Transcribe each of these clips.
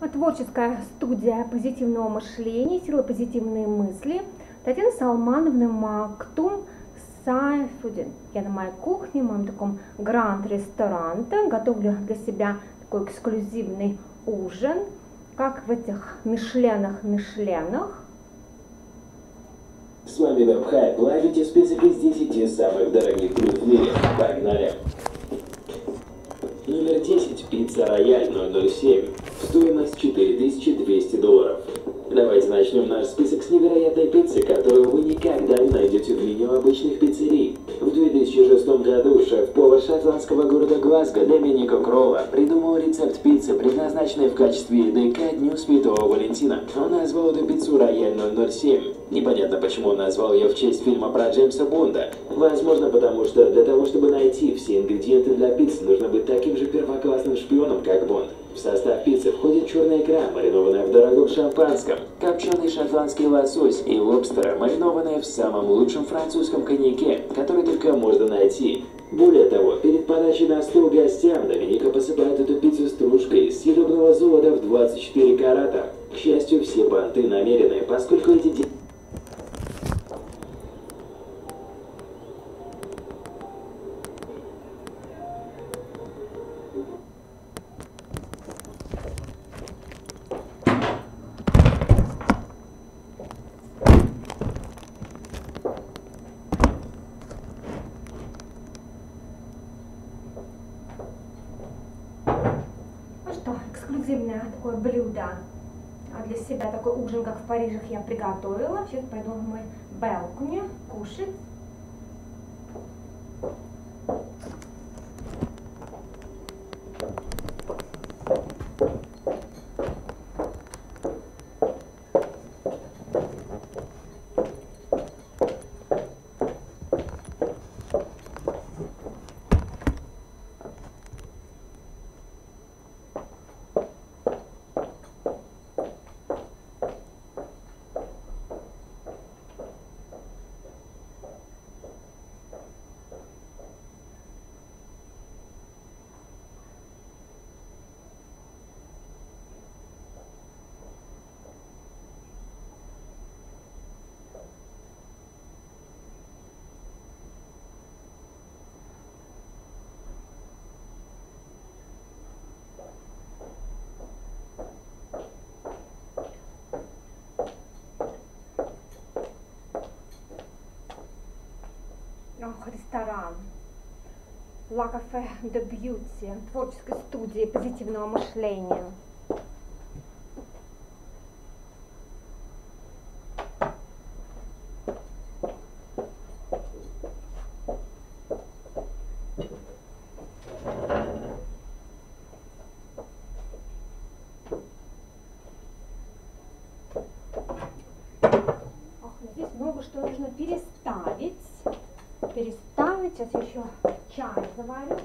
Творческая студия позитивного мышления, сила позитивные мысли. Татьяна Салмановна Мактум Сайфудин. Я на моей кухне, в моем таком гранд-ресторанте, готовлю для себя такой эксклюзивный ужин, как в этих Мишленах. С вами WebHype. Ловите список из 10 самых дорогих блюд в мире. Погнали! Номер 10. Пицца Рояль 007. Стоимость $4200. Давайте начнем наш список с невероятной пиццы, которую вы никогда не найдете в меню обычных пиццерий. В 2006 году шеф-повар шотландского города Глазго Доминико Кролла придумал рецепт пиццы, предназначенной в качестве еды ко Дню Святого Валентина. Он назвал эту пиццу Рояль 007. Непонятно, почему он назвал ее в честь фильма про Джеймса Бонда. Возможно, потому что для того, чтобы найти все ингредиенты для пиццы, нужно быть таким же первоклассным шпионом, как Бонд. В состав пиццы входит черная икра, маринованная в дорогом шампанском, копченый шотландский лосось и лобстера, маринованные в самом лучшем французском коньяке, который только можно найти. Более того, перед подачей на стол гостям Доминика посыпает эту пиццу стружкой из съедобного золота в 24 карата. К счастью, все понты намеренные, поскольку эти эксклюзивное такое блюдо. Для себя такой ужин, как в Париже, я приготовила. Сейчас пойду в мой балконе кушать. Ресторан La Cafe de Beauty, творческой студии позитивного мышления. Здесь много что нужно переставить. Сейчас еще чай заварю.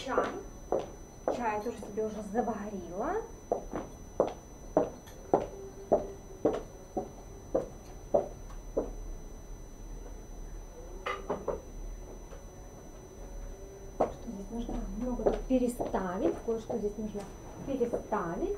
чай. Чай тоже себе уже заварила. Что здесь нужно много тут переставить. Кое-что здесь нужно переставить.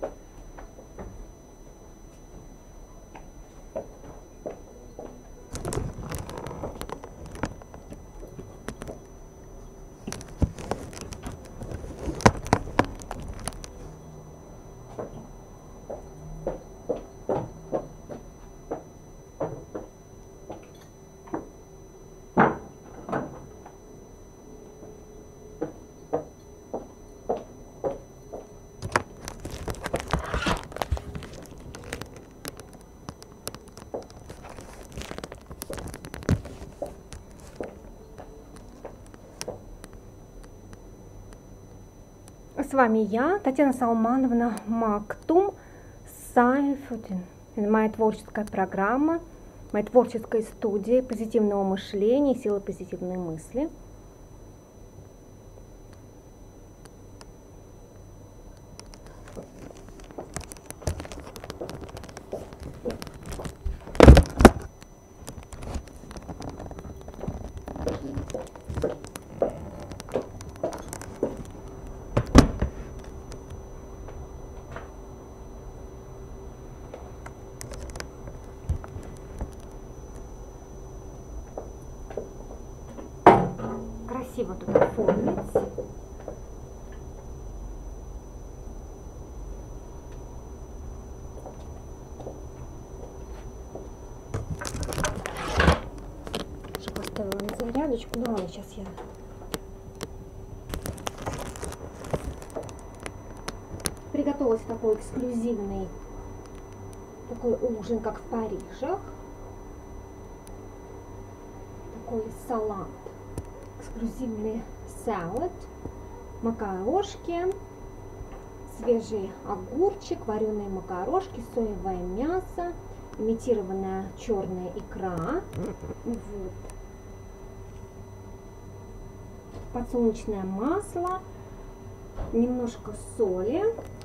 С вами я, Татьяна Салмановна Мактум Сайфудин. Это моя творческая программа, моя творческая студия позитивного мышления и силы позитивной мысли. Красиво тут оформить. Уже поставила на зарядочку. Ну ладно, сейчас я приготовилась такой эксклюзивный такой ужин, как в Парижах. Такой салат. Эксклюзивный салат, макарошки, свежий огурчик, вареные макарошки, соевое мясо, имитированная черная икра, вот. Подсолнечное масло, немножко соли.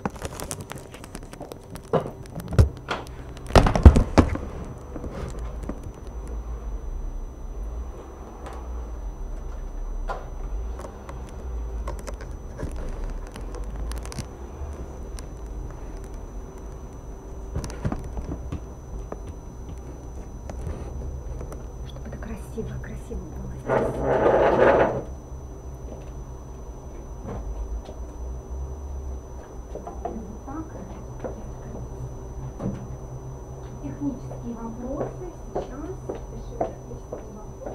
Красиво было здесь. Вот так. Технические вопросы сейчас. Решим технические вопросы.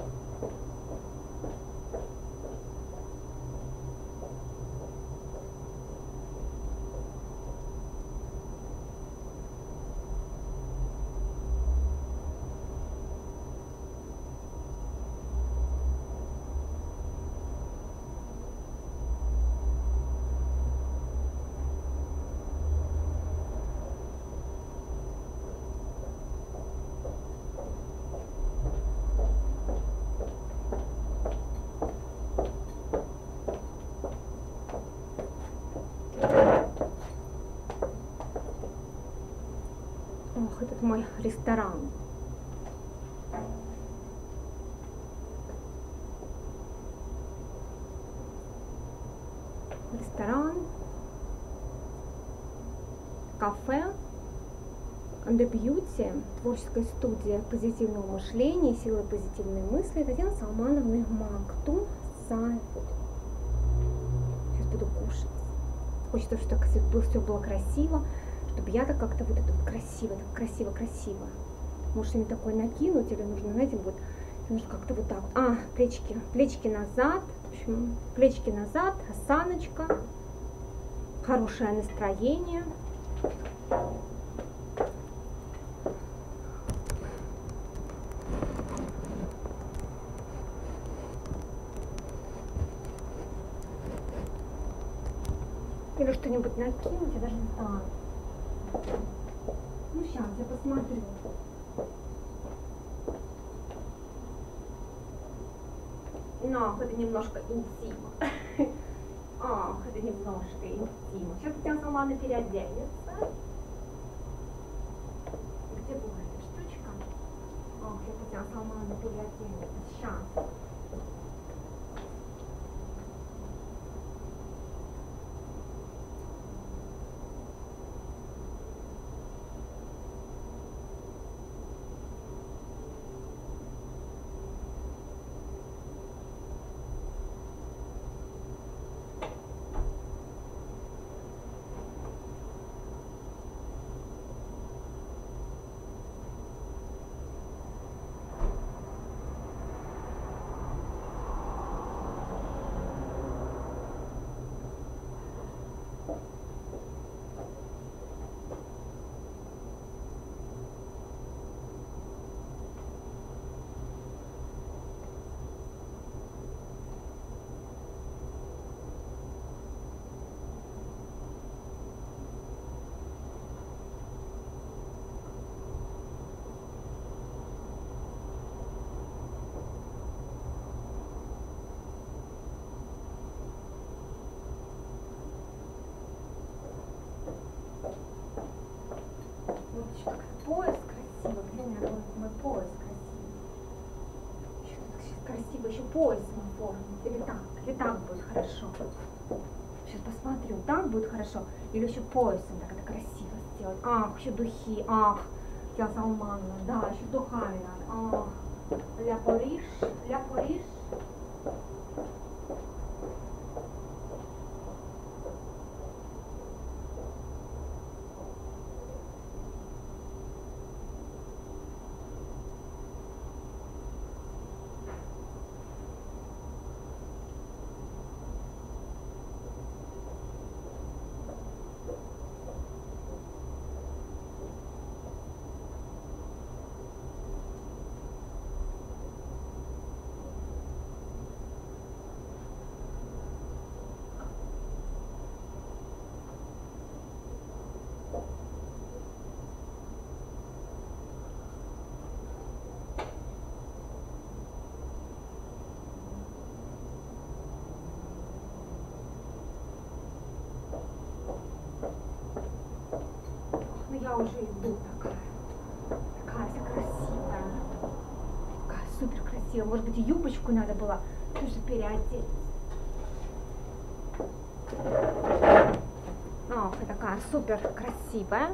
Ох, этот мой ресторан. Ресторан, кафе, The Beauty, творческая студия позитивного мышления, силы позитивной мысли, Татьяна Салмановна Мактум Сайфудин. Сейчас буду кушать. Хочется, чтобы все было красиво, чтобы я так как-то вот это вот красиво. Может, мне такое накинуть или нужно, знаете, вот нужно как-то вот так вот. Плечики назад. В общем, плечики назад, осаночка, хорошее настроение. Или что-нибудь накинуть, я даже не знаю. Ну, сейчас я посмотрю. Но это немножко интима. Ах, это немножко интимно. Сейчас Татьяна Салмановна переоденется. Где была эта штучка? Ах, сейчас Татьяна Салмановна переоденется. Сейчас. Вот еще как пояс красивый. Где у меня мой пояс красивый? Еще так сейчас красиво еще поясом оформить. Или так будет хорошо. Сейчас посмотрю, так будет хорошо. Или еще поясом так это красиво сделать. Ах, еще духи. Ах, я Салмановна. Да, еще духами надо. Ах, ля Париж, ля Париж. Ну я уже иду такая вся красивая, такая супер красивая. Может быть, и юбочку надо было тоже переодеть. Ох, такая супер красивая.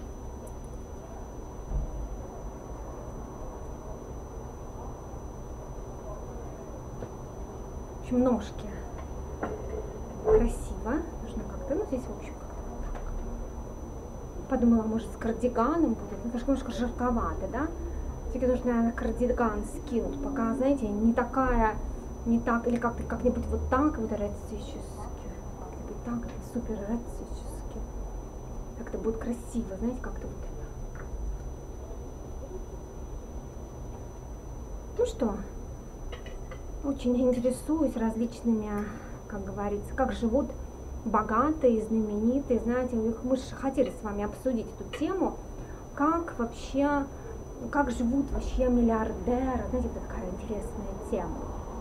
В общем, ножки красиво. Нужно как-то, ну здесь в общем подумала, может, с кардиганом будет, немножко жарковато, да? Все-таки нужно, наверное, кардиган скинуть, пока, знаете, не такая, не так, или как-нибудь вот так, вот эротически, как-нибудь так, супер эротически. Как-то будет красиво, знаете, как-то вот. Ну что, очень интересуюсь различными, как говорится, как живут богатые, знаменитые, знаете, мы же хотели с вами обсудить эту тему, как вообще, как живут вообще миллиардеры, знаете, это такая интересная тема.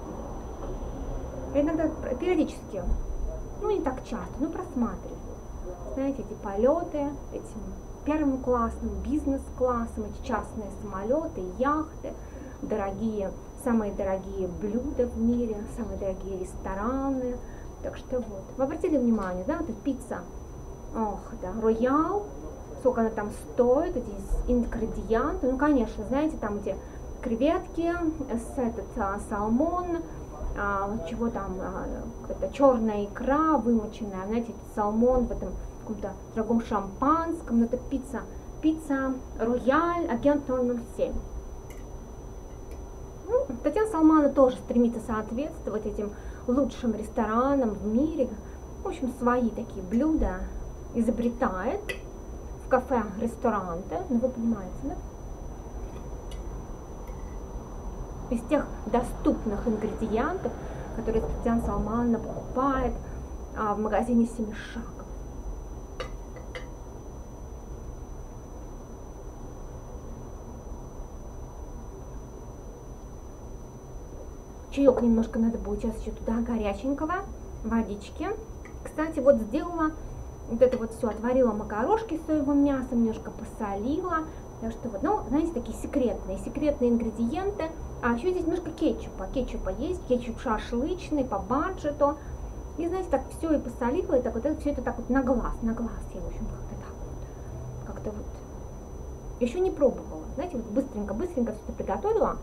Я иногда периодически, ну не так часто, но просматриваю, знаете, эти полеты, этим первым классом, бизнес-классом, эти частные самолеты, яхты, дорогие, самые дорогие блюда в мире, самые дорогие рестораны. Так что вот, вы обратили внимание, да, это пицца, ох, да, роял, сколько она там стоит, эти ингредиенты, ну, конечно, знаете, там эти креветки, салмон, чего там, это черная икра вымоченная, знаете, салмон в этом каком-то дорогом шампанском, но это пицца рояль, агент 007. Ну, Татьяна Салмановна тоже стремится соответствовать этим лучшим ресторанам в мире. В общем, свои такие блюда изобретает в кафе-ресторанте. Ну, вы понимаете, да? Из тех доступных ингредиентов, которые Татьяна Салмановна покупает в магазине Семи шагов. Чаек немножко надо будет сейчас еще туда горяченького. водички. Кстати, вот сделала вот это вот все, отварила макарошки с соевым мясом, немножко посолила. Так что вот, ну, знаете, такие секретные ингредиенты. А еще здесь немножко кетчупа. Кетчупа есть, кетчуп шашлычный по баджету. И, знаете, так все и посолила, и так вот это все это так вот на глаз. Я, в общем, как-то так вот. Как-то вот. Еще не пробовала. Знаете, вот быстренько все это приготовила.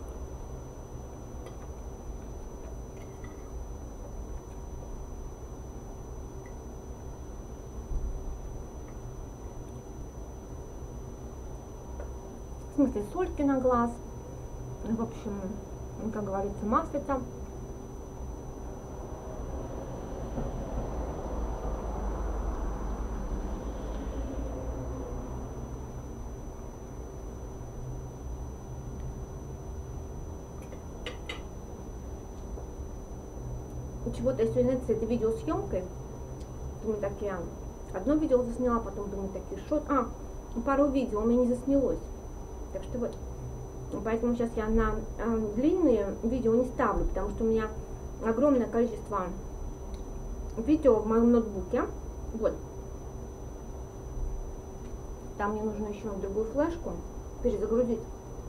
В смысле, сольки на глаз. В общем, как говорится, маслица. Чего-то я сегодня, знаете, с этой видеосъемкой, думаю, так я одно видео засняла, потом думаю, такие, что... пару видео у меня не заснялось. Так что вот, поэтому сейчас я на длинные видео не ставлю, потому что у меня огромное количество видео в моем ноутбуке. Вот. Там мне нужно еще другую флешку перезагрузить.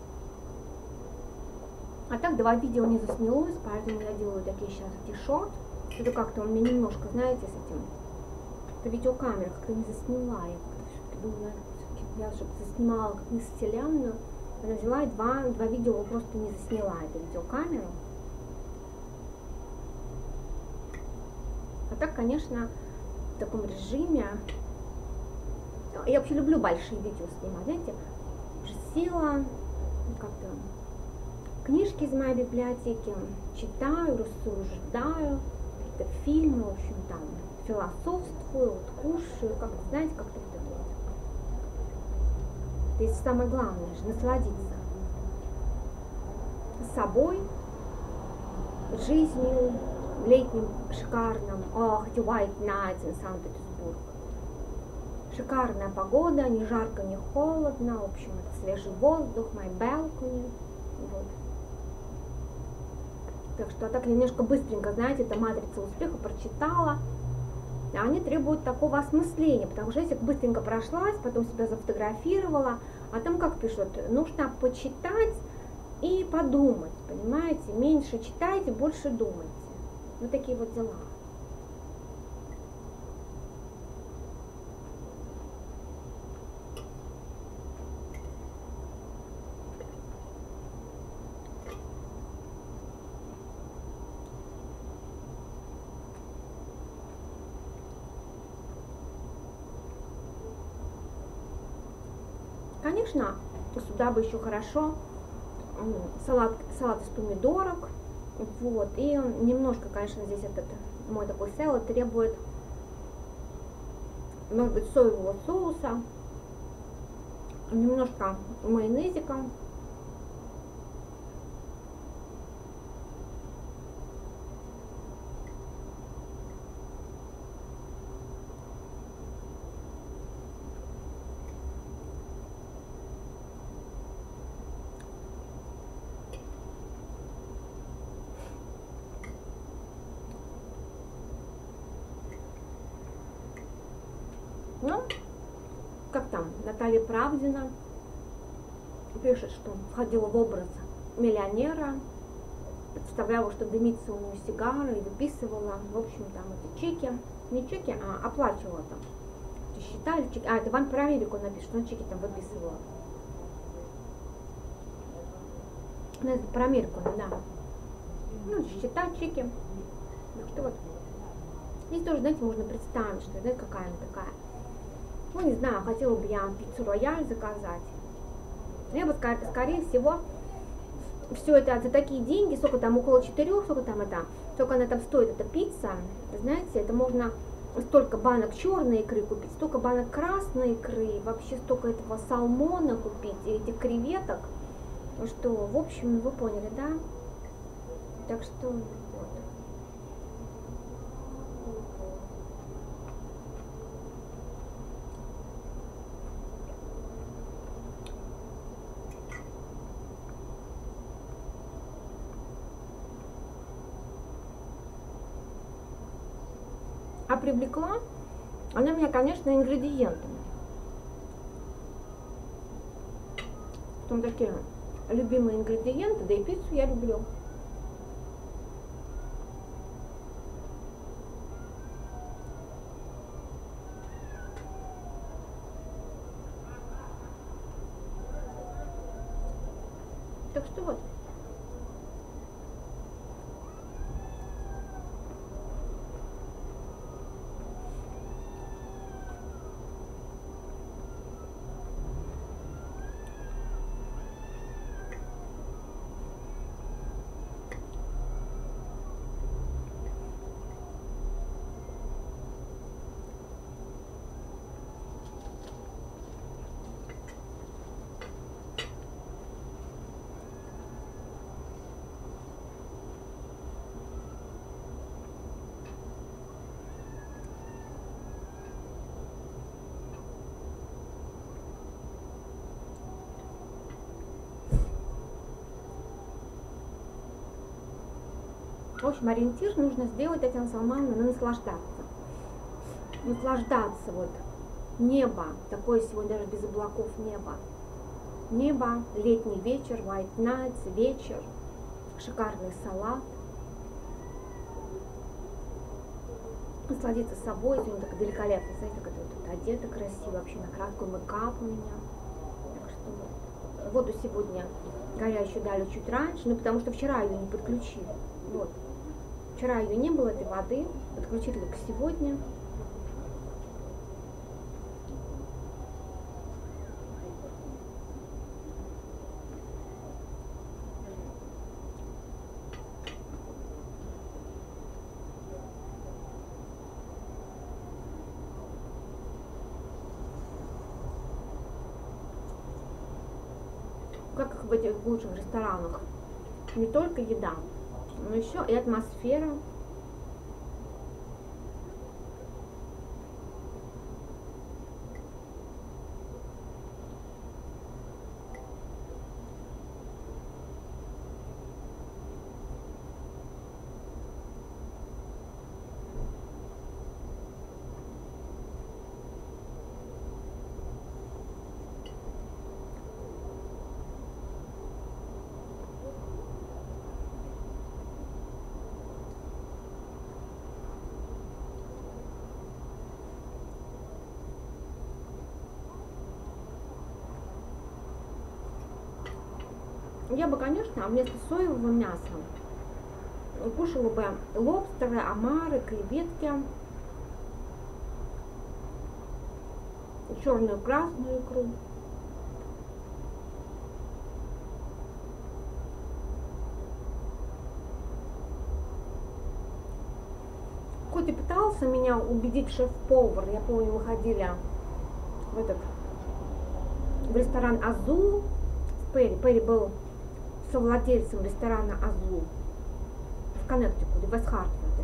А так 2 видео не заснялось, поэтому я делаю такие сейчас эти шорт. Это как-то у меня немножко, знаете, с этим. Это видеокамера как-то не засняла. Я как-то все-таки думаю, я чтобы заснимала как не стилянную. Она взяла и 2 видео просто не засняла эту видеокамеру. А так, конечно, в таком режиме. Я вообще люблю большие видео снимать, знаете. Уже села, как-то книжки из моей библиотеки читаю, рассуждаю, какие-то фильмы, в общем, там, философствую, вот, кушаю, как, знаете, как-то вот это вот. Это самое главное же, насладиться собой, жизнью, летним шикарным, эти white nights in Санкт-Петербург. Шикарная погода, не жарко, не холодно, в общем, это свежий воздух, my balcony, вот. Так что так немножко быстренько, знаете, это матрица успеха прочитала. А они требуют такого осмысления, потому что если быстренько прошлась, потом себя зафотографировала, а там как пишут, нужно почитать и подумать, понимаете, меньше читайте, больше думайте. Вот такие вот дела. Конечно, сюда бы еще хорошо салат из помидорок, вот, и немножко, конечно, здесь этот мой такой салат требует, может быть, соевого соуса, немножко майонезика. Ну, как там, Наталья Правдина пишет, что входила в образ миллионера, представляла, что дымится у нее сигара и выписывала, в общем, там эти чеки, не чеки, а оплачивала там, считали чеки, это вам про Америку напишет, что чеки там выписывала. Ну, это про Америку, да. Ну, считать чеки. Так что вот. Здесь тоже, знаете, можно представить, что, знаете, какая она такая. Ну, не знаю, хотела бы я пиццу рояль заказать. Я бы, скорее всего, все это за такие деньги, сколько там, около 4, сколько она там стоит, эта пицца, знаете, это можно столько банок черной икры купить, столько банок красной икры, вообще столько этого салмона купить, и этих креветок, что, в общем, вы поняли, да? Так что, вот. А привлекла она меня, конечно, ингредиентами. Там такие любимые ингредиенты, да и пиццу я люблю. Так что вот. В общем, ориентир нужно сделать, Татьяна Салмановна, на наслаждаться. Наслаждаться, вот. Небо, такое сегодня даже без облаков небо. Небо, летний вечер, white nights, вечер, шикарный салат. Насладиться собой, сегодня так великолепно, знаете, как я тут одета красиво, вообще на краткую мейкап у меня. Так что вот. Воду сегодня горячую дали чуть раньше, ну потому что вчера ее не подключили. Вот. Вчера ее не было, этой воды, подключили только сегодня. Как в этих лучших ресторанах, не только еда, но еще и атмосфера. Я бы, конечно, вместо соевого мяса кушала бы лобстеры, омары, креветки, черную, красную икру. Хоть и пытался меня убедить шеф-повар, я помню, мы ходили в ресторан Азул с Перри. Перри был совладельцем ресторана Азул в Коннектикуте, в Вест-Хартфорде.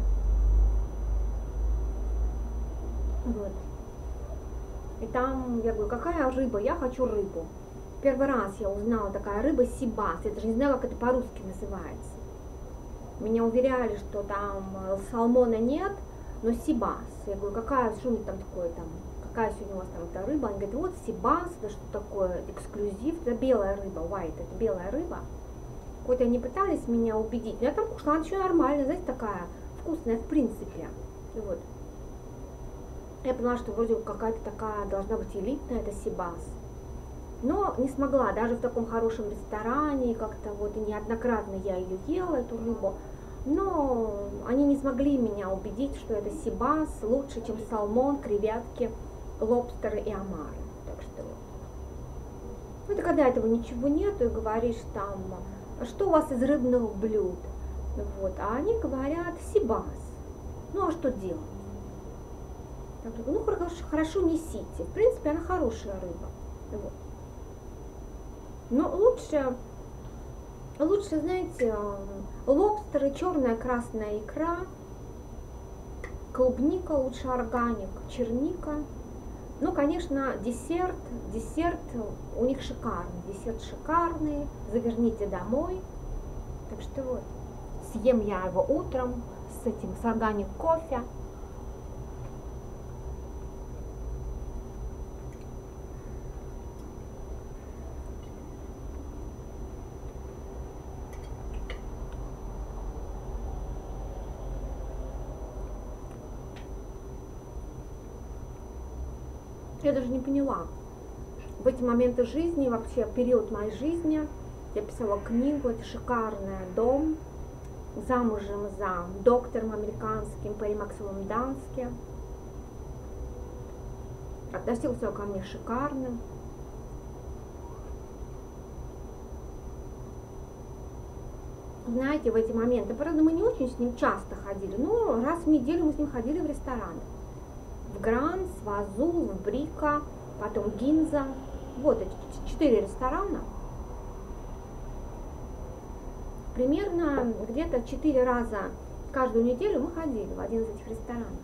Вот. И там я говорю, какая рыба? Я хочу рыбу. Первый раз я узнала, такая рыба сибас. Я даже не знаю, как это по-русски называется. Меня уверяли, что там салмона нет, но сибас. Я говорю, какая, что у них там такое там? Какая сегодня у вас там эта рыба? Они говорят, вот сибас, это что такое, эксклюзив, это белая рыба, white, это белая рыба. Хоть они пытались меня убедить, но я там кушала, она еще нормальная, знаете, такая вкусная в принципе. И вот. Я поняла, что вроде какая-то такая должна быть элитная, это сибас. Но не смогла, даже в таком хорошем ресторане, как-то вот и неоднократно я ее ела, эту рыбу. Но они не смогли меня убедить, что это сибас лучше, чем салмон, креветки, лобстеры и омары. Так что вот. Это когда этого ничего нету и говоришь там, что у вас из рыбных блюд? Вот. А они говорят сибас. Ну а что делать? Я говорю, ну хорошо, несите. В принципе, она хорошая рыба. Вот. Но лучше, знаете, лобстеры, черная, красная икра, клубника, лучше органик, черника. Ну, конечно, десерт у них шикарный, десерт шикарный, заверните домой. Так что вот, съем я его утром с органик кофе. Я даже не поняла. В эти моменты жизни, вообще период моей жизни, я писала книгу, это шикарный дом, замужем за доктором американским Перри Максвеллом Дански. Относился ко мне шикарно. Знаете, в эти моменты, правда, мы не очень с ним часто ходили, но раз в неделю мы с ним ходили в ресторан. В Гранс, в Азул, в Брика, потом Гинза. Вот эти 4 ресторана. Примерно где-то 4 раза каждую неделю мы ходили в один из этих ресторанов.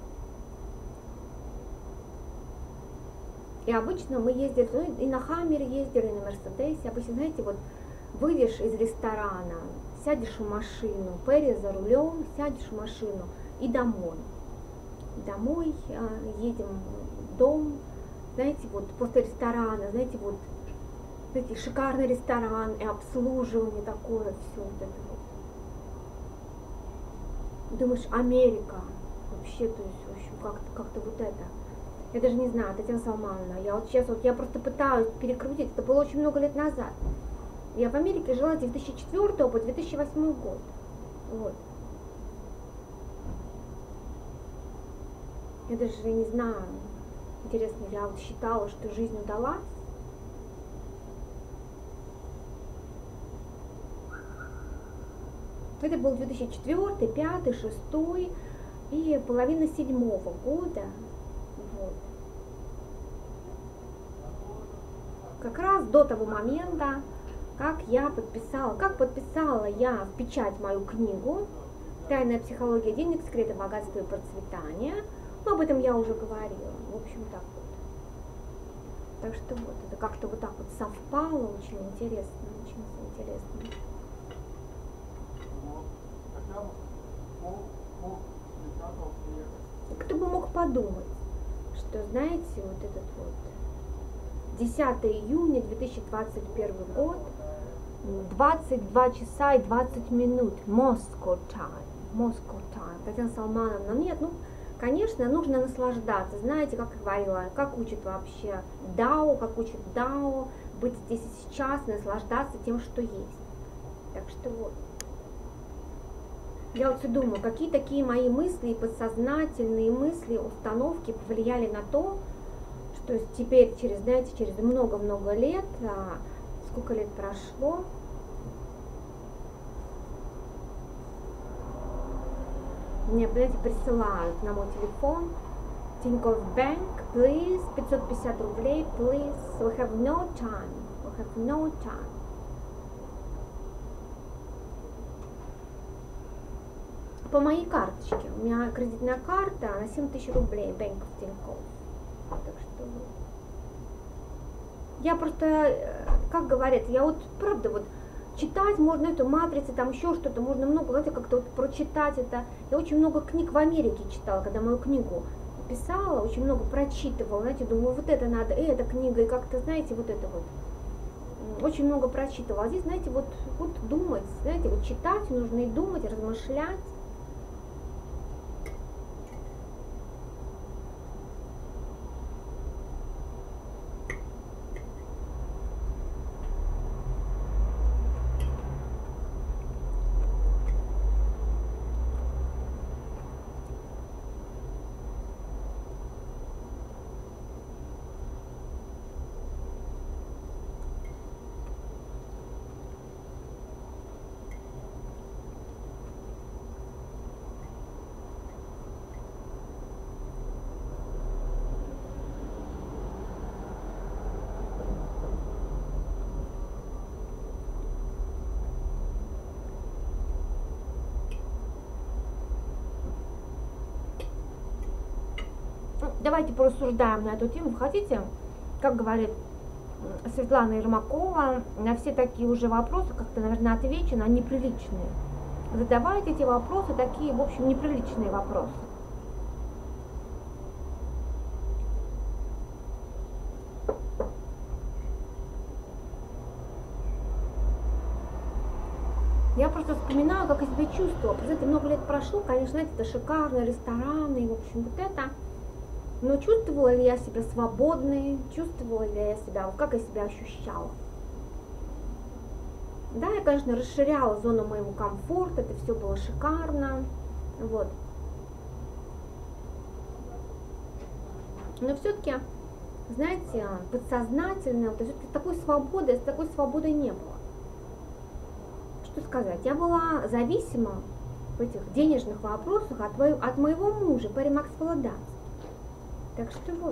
И обычно мы ездили, ну, и на Хаммере ездили, и на Мерседесе. Обычно, знаете, вот выйдешь из ресторана, сядешь в машину, Перри за рулем, сядешь в машину и домой. Домой едем в дом, знаете, вот после ресторана, знаете, вот знаете, шикарный ресторан и обслуживание такое, все вот это вот. Думаешь, Америка, вообще, то есть, в общем, как-то вот это. Я даже не знаю, Татьяна Салмановна, я вот сейчас, вот я просто пытаюсь перекрутить, это было очень много лет назад. Я в Америке жила с 2004 по 2008 год. Вот. Я даже не знаю, интересно, я вот считала, что жизнь удалась. Это был 2004, 2005, 2006 и половина 2007 года. Вот. Как раз до того момента, как подписала я в печать мою книгу «Тайная психология денег, секреты богатства и процветания». Ну, об этом я уже говорила. В общем, так вот. Так что вот, это как-то вот так вот совпало, очень интересно, очень интересно. Кто бы мог подумать, что, знаете, вот этот вот 10 июня 2021 год, 22 часа и 20 минут, Moscow time. Татьяна Салмановна, нет, ну, конечно, нужно наслаждаться. Знаете, как я говорила, как учат вообще Дао, быть здесь и сейчас, наслаждаться тем, что есть. Так что вот. Я вот все думаю, какие такие мои мысли, подсознательные мысли, установки повлияли на то, что теперь через много-много лет, сколько лет прошло, мне, знаете, присылают на мой телефон Тинькофф Bank, please, 550 рублей, please, we have no time. По моей карточке, у меня кредитная карта на 7 тысяч рублей, Bank of Тинькофф. Так что я просто, как говорят, я вот правда вот читать можно эту матрицу, там еще что-то, можно много, знаете, как-то вот прочитать это. Я очень много книг в Америке читала, когда мою книгу писала, очень много прочитывала, знаете, думаю, вот это надо, эта книга, и как-то, знаете, вот это вот. Очень много прочитывала. А здесь, знаете, вот думать, знаете, вот читать нужно и думать, и размышлять. Давайте порассуждаем на эту тему. Хотите, как говорит Светлана Ермакова, на все такие уже вопросы как-то, наверное, отвечу, на неприличные. Задавайте эти вопросы, такие, в общем, неприличные вопросы. Я просто вспоминаю, как я себя чувствовала. Представляете, много лет прошло, конечно, знаете, это шикарные рестораны, и, в общем, вот это. Но чувствовала ли я себя свободной, чувствовала ли я себя, как я себя ощущала. Да, я, конечно, расширяла зону моего комфорта, это все было шикарно, вот. Но все-таки, знаете, подсознательно, вот, такой свободой не было. Что сказать, я была зависима в этих денежных вопросах от моего мужа, Перри Максвелла Данс. Так что вот.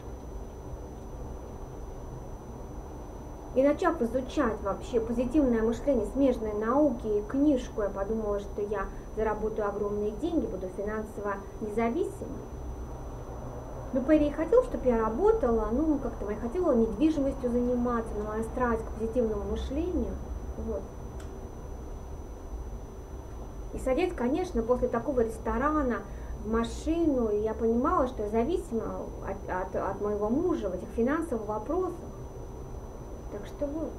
И начав изучать вообще позитивное мышление, смежные науки и книжку, я подумала, что я заработаю огромные деньги, буду финансово независимой. Но Перри хотел, чтобы я работала, ну, как-то я хотела недвижимостью заниматься, но моя страсть к позитивному мышлению, вот. И садясь, конечно, после такого ресторана в машину, и я понимала, что я зависима от моего мужа в этих финансовых вопросах. Так что вот.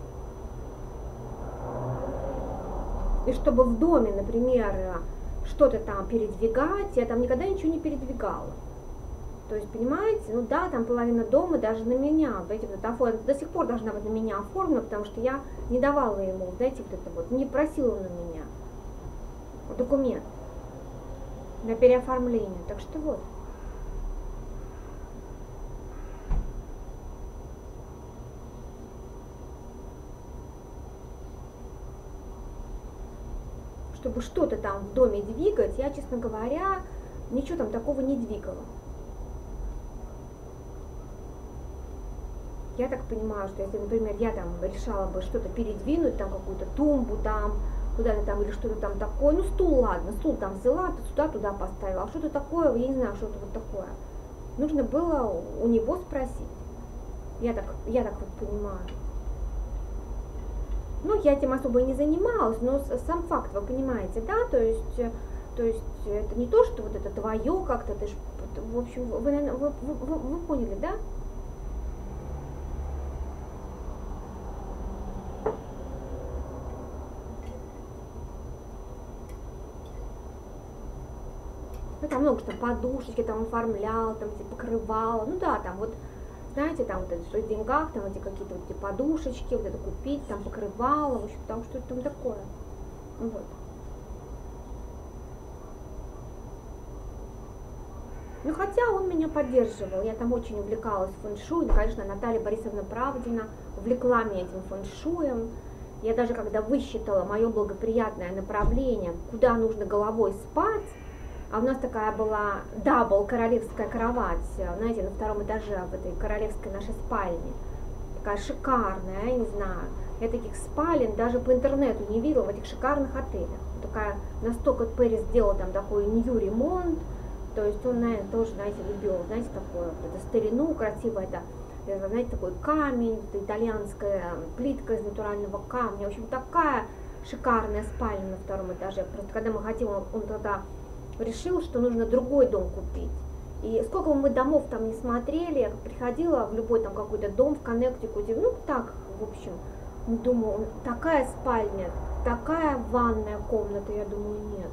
И чтобы в доме, например, что-то там передвигать, я там никогда ничего не передвигала. То есть, понимаете, ну да, там половина дома даже на меня, знаете, вот это до сих пор должна быть на меня оформлена, потому что я не давала ему, знаете, вот это вот, не просила на меня документ на переоформление. Так что вот. Чтобы что-то там в доме двигать, я, честно говоря, ничего там такого не двигала. Я так понимаю, что если, например, я там решала бы что-то передвинуть, там какую-то тумбу там, куда-то там или что-то там такое, ну стул, ладно, стул там взяла, сюда, туда поставила, а что-то такое, я не знаю, что-то вот такое. Нужно было у него спросить. Я так вот понимаю. Ну, я этим особо и не занималась, но сам факт, вы понимаете, да, то есть это не то, что вот это твое как-то, ты ж, в общем, вы поняли, да? Ну, там много что, подушечки там оформляла, там эти покрывала, ну да, там вот, знаете, там вот это, что в деньгах, там эти какие-то вот эти подушечки, вот это купить, там покрывала, в общем, там что-то там такое, вот. Ну, хотя он меня поддерживал, я там очень увлекалась фэн-шуй, ну, конечно, Наталья Борисовна Правдина увлекла меня этим фэн-шуем. Я даже когда высчитала мое благоприятное направление, куда нужно головой спать, а у нас такая была дабл королевская кровать, знаете, на втором этаже в этой королевской нашей спальне. Такая шикарная, я не знаю. Я таких спален даже по интернету не видела в этих шикарных отелях. Такая, настолько Перри сделал там такой нью ремонт, то есть он, наверное, тоже, знаете, любил, знаете, такое, это старину красиво, это, знаете, такой камень, это итальянская плитка из натурального камня. В общем, такая шикарная спальня на втором этаже. Просто когда мы хотим, он тогда решил, что нужно другой дом купить. И сколько бы мы домов там не смотрели, я приходила в любой там какой-то дом в Коннектикуте, ну так, в общем, думаю, такая спальня, такая ванная комната, я думаю, нет.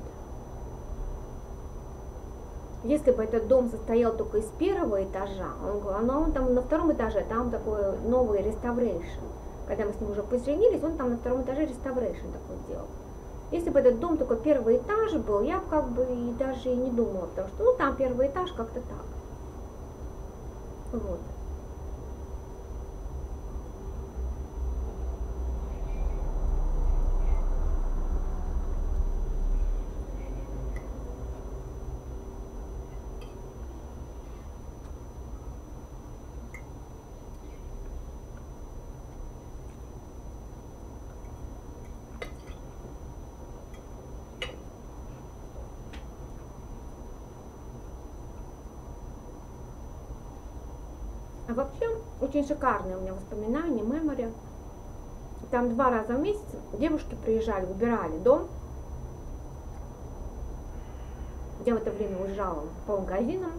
Если бы этот дом состоял только из первого этажа, он там на втором этаже, там такой новый реставрейшн. Когда мы с ним уже поженились, он там на втором этаже реставрейшн такой делал. Если бы этот дом только первый этаж был, я бы как бы и даже и не думала, потому что, ну, там первый этаж как-то так. Вот. А вообще, очень шикарные у меня воспоминания, мемори. Там 2 раза в месяц девушки приезжали, убирали дом. Я в это время уезжала по магазинам.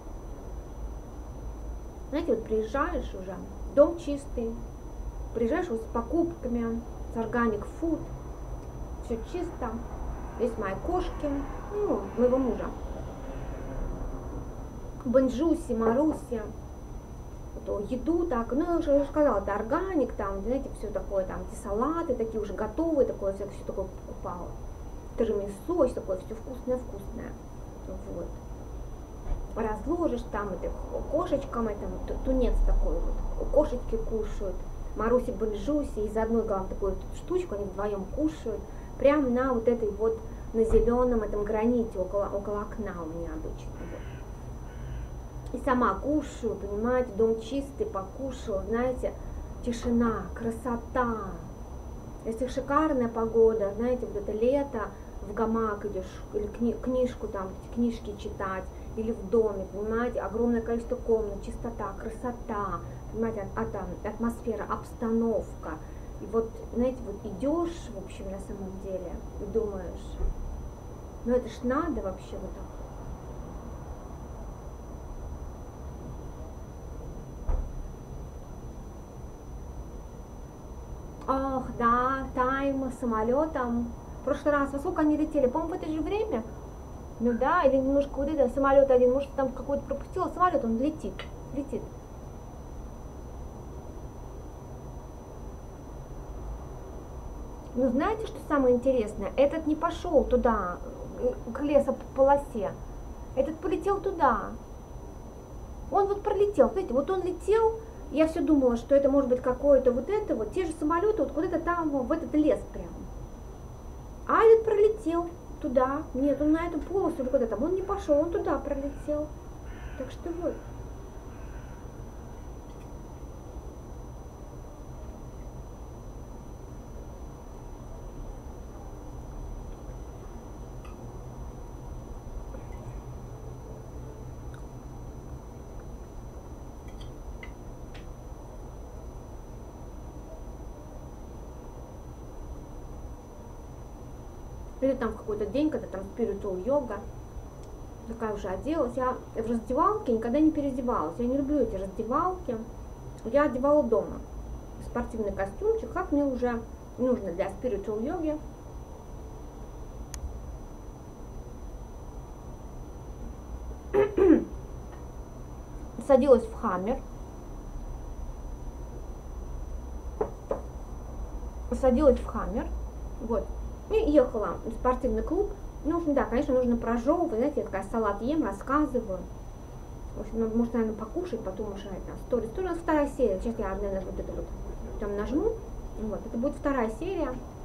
Знаете, вот приезжаешь уже, дом чистый, приезжаешь вот с покупками, с органик фуд, все чисто, есть мои кошки, ну, моего мужа. Бонжуси, Маруси, еду так, ну я уже сказала, это органик, там, знаете, все такое, там, эти салаты такие уже готовые, такое, все такое покупала. Тирамису, все такое, все вкусное-вкусное. Вот. Разложишь там, это кошечкам, это тунец такой вот, кошечки кушают, Маруси Бонжуси, из одной, главное, такую штучку они вдвоем кушают, прямо на вот этой вот, на зеленом этом граните, около окна у меня обычно. Вот. И сама кушаю, понимаете, дом чистый, покушала, знаете, тишина, красота. Если шикарная погода, знаете, вот это лето, в гамак идешь, или книжку там, книжки читать, или в доме, понимаете, огромное количество комнат, чистота, красота, понимаете, атмосфера, обстановка. И вот, знаете, вот идешь, в общем, на самом деле, и думаешь, ну это ж надо вообще вот так. Ах, да, тайм, самолетом. В прошлый раз, во сколько они летели? По-моему, в это же время. Ну да, или немножко вот это, самолет один, может, там какой-то пропустила самолет, он летит. Ну, знаете, что самое интересное? Этот не пошел туда, к лесополосе. Этот полетел туда. Он вот пролетел, знаете, вот он летел, я все думала, что это может быть какое-то вот это вот, те же самолеты, вот куда-то там, в этот лес прям. А этот пролетел туда, нет, он на эту полосу или куда-то там, он не пошел, он туда пролетел. Так что вот. Или там в какой-то день, когда там spiritual йога, такая уже оделась. Я в раздевалке никогда не переодевалась. Я не люблю эти раздевалки. Я одевала дома. Спортивный костюмчик, как мне уже нужно для spiritual йоги. Садилась в хаммер. Вот. И ехала в спортивный клуб. Нужно, да, конечно, нужно прожевывать, знаете, я такая салат ем, рассказываю. В общем, может, наверное, покушать, потом уже это сторис. Тоже вторая серия. Сейчас я, наверное, вот это вот там нажму. Вот, это будет вторая серия.